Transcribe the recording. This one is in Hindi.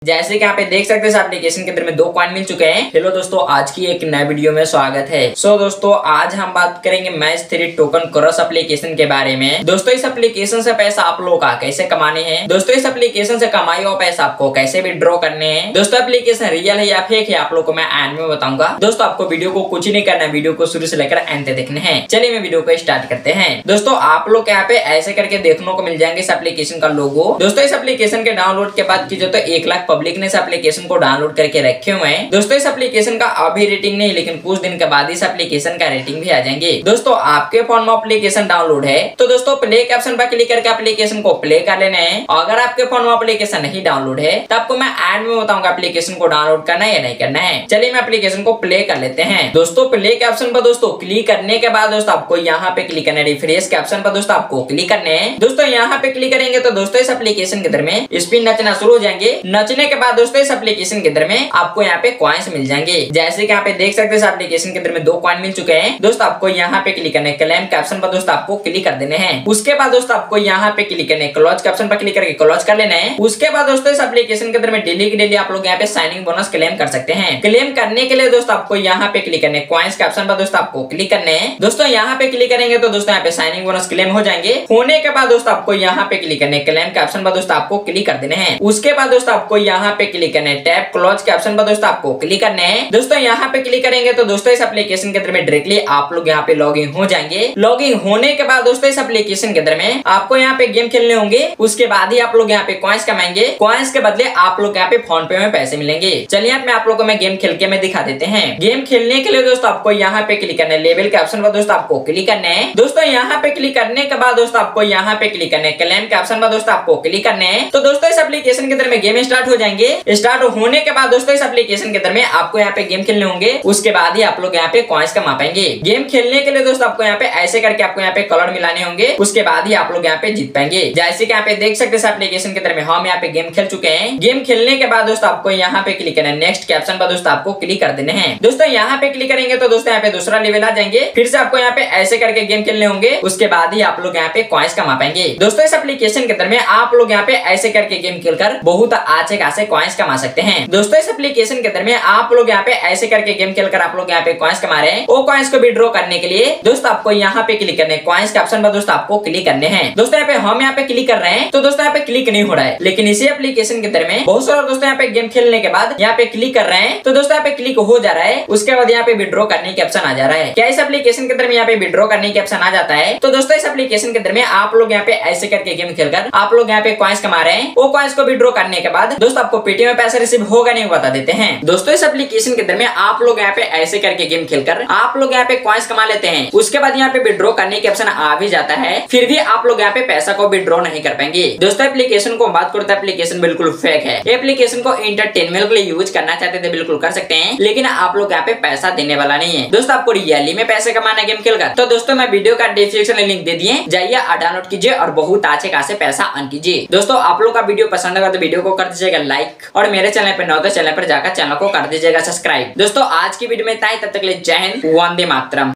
जैसे कि यहाँ पे देख सकते हैं इस एप्लीकेशन के अंदर में 2 कॉइन मिल चुके हैं। हेलो दोस्तों, आज की एक नए वीडियो में स्वागत है। सो दोस्तों, आज हम बात करेंगे मैच 3 टोकन क्रॉस एप्लीकेशन के बारे में। दोस्तों, इस एप्लीकेशन से पैसा आप लोग का कैसे कमाने हैं, दोस्तों इस एप्लीकेशन से कमाई हुआ पैसा आपको कैसे विड्रॉ करने हैं, दोस्तों एप्लीकेशन रियल है या फेक है आप लोग को मैं एंड में बताऊंगा। दोस्तों आपको वीडियो को कुछ नहीं करना है, वीडियो को शुरू से लेकर एंड तक देखने हैं। चलिए मैं वीडियो को स्टार्ट करते हैं। दोस्तों आप लोग यहाँ पे ऐसे करके देखने को मिल जाएंगे इस एप्लीकेशन का लोगो। दोस्तों इस एप्लीकेशन के डाउनलोड के बाद की जो तो 1 लाख पब्लिक ने इस एप्लीकेशन को डाउनलोड करके रखे हुए हैं। दोस्तों इस एप्लीकेशन का अभी रेटिंग नहीं, लेकिन कुछ दिन के बाद इस एप्लीकेशन का रेटिंग भी आ जाएंगे। दोस्तों आपके फोन में एप्लीकेशन डाउनलोड है तो दोस्तों प्ले के ऑप्शन पर क्लिक करके एप्लीकेशन को प्ले कर लेना है। अगर आपके फोन में एप्लीकेशन नहीं डाउनलोड है तो आपको मैं एंड में बताऊंगा एप्लीकेशन को डाउनलोड करना है या नहीं करना है। चलिए मैं एप्लीकेशन को प्ले कर लेते हैं। दोस्तों प्ले के ऑप्शन पर दोस्तों क्लिक करने के बाद दोस्तों आपको यहाँ पे क्लिक करना है। रिफ्रेश के ऑप्शन पर दोस्तों आपको क्लिक करने हैं। दोस्तों यहाँ पे क्लिक करेंगे तो दोस्तों इस एप्लीकेशन के अंदर में स्पिन नचना शुरू हो जाएंगे। नचने के बाद दोस्तों इस एप्लीकेशन के अंदर में आपको यहाँ पे कॉइन्स मिल जाएंगे। जैसे कि यहाँ पे देख सकते हैं इस एप्लीकेशन के अंदर में 2 कॉइन मिल चुके हैं। दोस्तों आपको यहाँ पे क्लिक करना है। क्लेम के ऑप्शन पर दोस्तों आपको क्लिक कर देने हैं। उसके बाद दोस्तों आपको यहाँ पे क्लिक करना है। क्लोज के ऑप्शन पर क्लिक करके क्लोज कर लेना है। उसके बाद दोस्तों इस एप्लीकेशन के अंदर में डेली आप लोग यहाँ पे साइनिंग बोनस क्लेम कर सकते हैं। क्लेम करने के लिए दोस्तों आपको यहाँ पे क्लिक करना है। कॉइन्स के ऑप्शन पर दोस्तों आपको क्लिक करने हैं। दोस्तों यहाँ पे क्लिक करेंगे तो दोस्तों यहाँ पे साइनिंग बोनस क्लेम हो जाएंगे। होने के बाद दोस्तों आपको यहाँ पे क्लिक करना है। क्लेम के ऑप्शन पर दोस्तों आपको क्लिक कर देने हैं। उसके बाद दोस्तों आपको यहाँ पे क्लिक करना है। टैप क्लोज के ऑप्शन पर दोस्तों आपको क्लिक करना है। दोस्तों यहाँ पे क्लिक करेंगे तो दोस्तों इस एप्लीकेशन के अंदर में डायरेक्टली आप लोग यहाँ पे लॉगिन हो जाएंगे। लॉगिन होने के बाद दोस्तों इस एप्लीकेशन के अंदर में आपको यहाँ पे गेम खेलने होंगे। उसके बाद ही आप लोग यहाँ पे कॉइन्स कमाएंगे। कॉइन्स के बदले आप लोग यहाँ पे फोन पे में पैसे मिलेंगे। चलिए आप लोगों को मैं गेम खेल के मैं दिखा देते हैं। गेम खेलने के लिए दोस्तों आपको यहाँ पे क्लिक करना है। लेवल के ऑप्शन पर दोस्तों आपको क्लिक करना है। दोस्तों यहाँ पे क्लिक करने के बाद दोस्तों आपको यहाँ पे क्लिक करना है। क्लेम के ऑप्शन पर दोस्तों आपको क्लिक करना है। तो दोस्तों इस एप्लीकेशन के अंदर में गेम स्टार्ट हो जाएंगे। स्टार्ट होने के बाद दोस्तों इस एप्लीकेशन के अंदर में आपको यहाँ पे गेम खेलने होंगे। उसके बाद ही आप लोग यहाँ पे कॉइन्स कमा पाएंगे। गेम खेलने के लिए दोस्तों आपको यहाँ पे ऐसे करके आपको यहाँ पे कलर मिलाने होंगे। उसके बाद ही आप लोग यहाँ पे जीत पाएंगे। जैसे कि यहाँ पे देख सकते हैं एप्लीकेशन के अंदर में हम यहाँ पे गेम खेल चुके हैं। गेम खेलने के बाद दोस्तों आपको यहाँ पे क्लिक करना है। नेक्स्ट के ऑप्शन पर दोस्तों आपको क्लिक कर देने हैं। दोस्तों यहाँ पे क्लिक करेंगे तो दोस्तों यहाँ पे दूसरा लेवल आ जाएंगे। फिर से आपको यहाँ पे ऐसे करके गेम खेलने होंगे। उसके बाद ही आप लोग यहाँ पे कॉइन्स कमा पाएंगे। दोस्तों इस एप्लीकेशन के अंदर में आप लोग यहाँ पे ऐसे करके गेम खेलकर बहुत अच्छे खासे कॉइन्स कमा सकते हैं। दोस्तों इस एप्लीकेशन के अंदर में आप लोग यहाँ पे ऐसे करके गेम खेलकर आप लोग यहाँ पे कॉइन्स कमा रहे हैं। वो कॉइन्स को विड्रॉ करने के लिए दोस्तों आपको यहाँ पे क्लिक करने, कॉइन्स के ऑप्शन पर दोस्तों आपको क्लिक करने हैं। दोस्तों यहाँ पे हम यहाँ पे क्लिक कर रहे हैं तो दोस्तों यहाँ पे क्लिक नहीं हो रहा है। लेकिन इसी एप्लीकेशन के अंदर में बहुत सारे दोस्तों यहाँ पे गेम खेलने के बाद यहाँ पे क्लिक कर रहे हैं तो दोस्तों यहाँ पे क्लिक हो जा रहा है। उसके बाद यहाँ पे विड्रॉ करने के ऑप्शन आ जा रहा है। क्या इस एप्लीकेशन के अंदर में यहाँ पे विड्रॉ करने के ऑप्शन आ जाता है? तो दोस्तों इस एप्लीकेशन के अंदर में आप लोग यहाँ पे ऐसे करके गेम खेलकर आप लोग यहाँ पे कॉइन्स कमा रहे हैं। वो कॉइन्स को विड्रॉ करने के बाद दोस्तों आपको पेटीएम में पैसा रिसीव होगा नहीं बता देते हैं। दोस्तों इस एप्लीकेशन के अंदर में आप लोग यहाँ पे ऐसे करके गेम खेलकर आप लोग यहाँ पे कॉइन्स कमा लेते हैं। उसके बाद यहाँ पे विड्रॉ करने के ऑप्शन आ भी जाता है। फिर भी आप लोग यहाँ पे पैसा को विड्रॉ नहीं कर पाएंगे। दोस्तों एप्लीकेशन को बात करते हैं, एप्लीकेशन बिल्कुल फेक है। एप्लीकेशन को एंटरटेनमेंट के लिए यूज करना चाहते थे बिल्कुल कर सकते हैं, लेकिन आप लोग यहाँ पे पैसा देने वाला नहीं है। दोस्तों आपको रियली में पैसे कमाना गेम खेलकर तो दोस्तों मैं वीडियो का डिस्क्रिप्शन में लिंक दे दिए, जाइए डाउनलोड कीजिए और बहुत अच्छे खासे पैसा अर्न कीजिए। दोस्तों आप लोग का वीडियो पसंद होगा तो वीडियो को कर दीजिएगा लाइक, और मेरे चैनल पर नए तो चैनल पर जाकर चैनल को कर दीजिएगा सब्सक्राइब। दोस्तों आज की वीडियो में इतना ही, तब तक के लिए जय हिंद, वंदे मातरम।